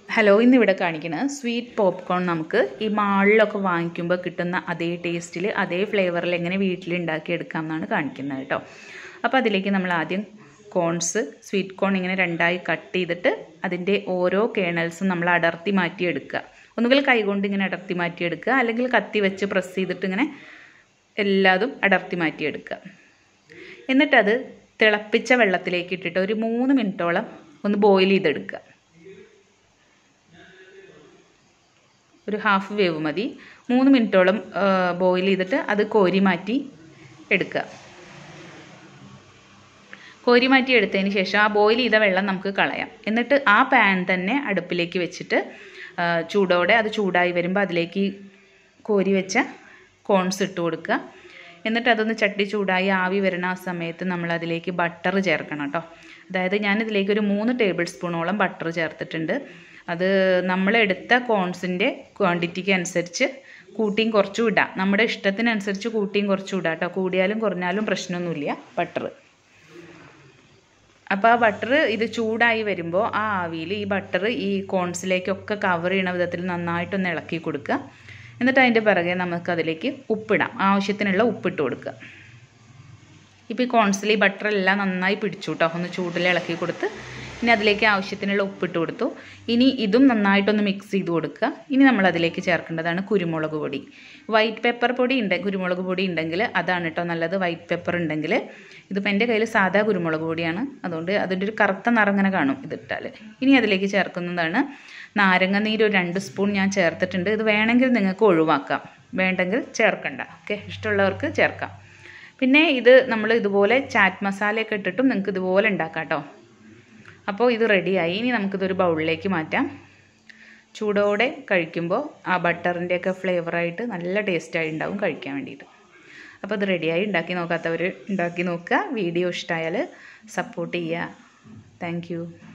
Hello, ഇന്നിവിടെ കാണിക്കുന്നത് sweet popcorn. നമുക്ക് ഈ മാളിലൊക്കെ വാങ്ങിക്കുമ്പോൾ കിട്ടുന്ന അതേ ടേസ്റ്റിൽ അതേ ഫ്ലേവറിൽ എങ്ങനെ വീട്ടിലുണ്ടാക്കിയെടുക്കാം എന്നാണ് കാണിക്കുന്നത് കേട്ടോ. അപ്പോൾ അതിലേക്ക് നമ്മൾ ആദ്യം കോൺസ്, സ്വീറ്റ് കോൺ ഇങ്ങനെ രണ്ടായി കട്ട് ചെയ്തിട്ട് അതിൻ്റെ ഓരോ കേണൽസും നമ്മൾ അടർത്തി മാറ്റിയെടുക്കുക. ഒന്നുകിൽ കൈകൊണ്ട് ഇങ്ങനെ അടർത്തി മാറ്റിയെടുക്കുക, അല്ലെങ്കിൽ കത്തി വെച്ച് പ്രസ് ചെയ്തിട്ട് ഇങ്ങനെ എല്ലാതും അടർത്തി മാറ്റിയെടുക്കുക. എന്നിട്ടത് തിളപ്പിച്ച വെള്ളത്തിലേക്ക് ഇട്ടിട്ട് ഒരു 3 മിനിറ്റോളം ഒന്ന് ബോയിൽ ചെയ്തെടുക്കുക. ഒരു ഹാഫ് വേവ് മതി. 3 മിനിറ്റോളം ബോയിൽ ചെയ്തിട്ട് അത് കോരി മാറ്റി എടുക്കുക. കോരി മാറ്റി എടുത്തതിന് ശേഷം ആ ബോയിൽ ചെയ്ത വെള്ളം നമുക്ക് കളയാം. എന്നിട്ട് ആ പാൻ തന്നെ അടുപ്പിലേക്ക് വെച്ചിട്ട് ചൂടോടെ അത് ചൂടായി വരുമ്പോൾ അതിലേക്ക് കോരി വെച്ച കോൺസ് ഇട്ട് കൊടുക്കുക. എന്നിട്ട് അതൊന്ന് ചട്ടി ചൂടായി ആവി വരുന്ന ആ സമയത്ത് നമ്മൾ അതിലേക്ക് ബട്ടർ ചേർക്കണം കേട്ടോ. അതായത് ഞാനിതിലേക്ക് ഒരു 3 ടേബിൾ സ്പൂണോളം ബട്ടർ ചേർത്തിട്ടുണ്ട്. അത് നമ്മളെടുത്ത കോൺസിൻ്റെ ക്വാണ്ടിറ്റിക്ക് അനുസരിച്ച് കൂട്ടിയും കുറച്ചും ഇടാം. നമ്മുടെ ഇഷ്ടത്തിനനുസരിച്ച് കൂട്ടിയും കുറച്ചും ഇടാം കേട്ടോ. കൂടിയാലും കുറഞ്ഞാലും പ്രശ്നമൊന്നുമില്ല ബട്ടർ. അപ്പോൾ ആ ബട്ടർ ഇത് ചൂടായി വരുമ്പോൾ ആ ആവിയിൽ ഈ ബട്ടർ ഈ കോൺസിലേക്കൊക്കെ കവർ ചെയ്യണ വിധത്തിൽ നന്നായിട്ടൊന്ന് ഇളക്കി കൊടുക്കുക. എന്നിട്ട് അതിൻ്റെ പിറകെ നമുക്കതിലേക്ക് ഉപ്പിടാം. ആവശ്യത്തിനുള്ള ഉപ്പിട്ട് കൊടുക്കുക. ഇപ്പോൾ ഈ കോൺസിൽ ഈ ബട്ടറെല്ലാം നന്നായി പിടിച്ചു കേട്ടോ. ഒന്ന് ചൂടിൽ ഇളക്കി കൊടുത്ത് ഇനി അതിലേക്ക് ആവശ്യത്തിനുള്ള ഉപ്പിട്ട് കൊടുത്തു. ഇനി ഇതും നന്നായിട്ടൊന്ന് മിക്സ് ചെയ്ത് കൊടുക്കുക. ഇനി നമ്മൾ അതിലേക്ക് ചേർക്കേണ്ടതാണ് കുരുമുളക് പൊടി. വൈറ്റ് പെപ്പർ പൊടി കുരുമുളക് പൊടി ഉണ്ടെങ്കിൽ അതാണ് കേട്ടോ നല്ലത്. വൈറ്റ് പെപ്പർ ഉണ്ടെങ്കിൽ, ഇതിപ്പോൾ എൻ്റെ കയ്യിൽ സാധാ കുരുമുളക് പൊടിയാണ്, അതുകൊണ്ട് അതിൻ്റെ ഒരു കറുത്ത നിറം ഇങ്ങനെ കാണും ഇതിട്ടാൽ. ഇനി അതിലേക്ക് ചേർക്കുന്നതാണ് നാരങ്ങ നീര്. ഒരു 2 സ്പൂൺ ഞാൻ ചേർത്തിട്ടുണ്ട്. ഇത് വേണമെങ്കിൽ നിങ്ങൾക്ക് ഒഴിവാക്കാം, വേണ്ടെങ്കിൽ ചേർക്കണ്ട. ഓക്കെ, ഇഷ്ടമുള്ളവർക്ക് ചേർക്കാം. പിന്നെ ഇത് നമ്മൾ ഇതുപോലെ ചാറ്റ് മസാലയൊക്കെ ഇട്ടിട്ടും നിങ്ങൾക്ക് ഇതുപോലെ ഉണ്ടാക്കാം കേട്ടോ. അപ്പോൾ ഇത് റെഡിയായി. ഇനി നമുക്കിതൊരു ബൗളിലേക്ക് മാറ്റാം. ചൂടോടെ കഴിക്കുമ്പോൾ ആ ബട്ടറിൻ്റെയൊക്കെ ഫ്ലേവറായിട്ട് നല്ല ടേസ്റ്റായി ഉണ്ടാവും കഴിക്കാൻ വേണ്ടിയിട്ട്. അപ്പോൾ ഇത് റെഡിയായി. ഉണ്ടാക്കി നോക്കാത്തവർ ഉണ്ടാക്കി നോക്കുക. വീഡിയോ ഇഷ്ടമായാൽ സപ്പോർട്ട് ചെയ്യുക. Thank U.